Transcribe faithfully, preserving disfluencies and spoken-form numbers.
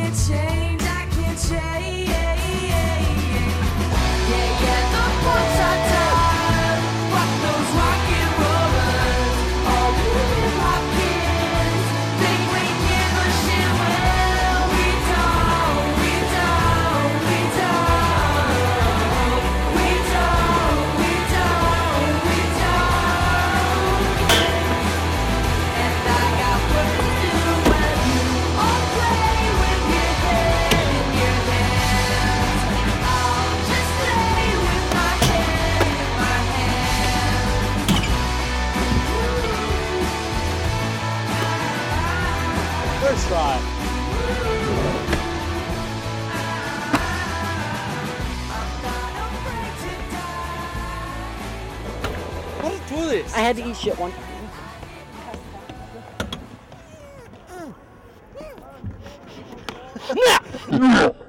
can't change, I can't change. Yeah, yeah, the books are tired, but those rock and rollers are really my kids. Think we give a shit, well, we don't, we don't, we don't, we don't, we don't, we don't. And I got work to do when you all play with your head in your hands. I'll just stay with my head in my hand. First try. How did do this? I had to eat shit one. No!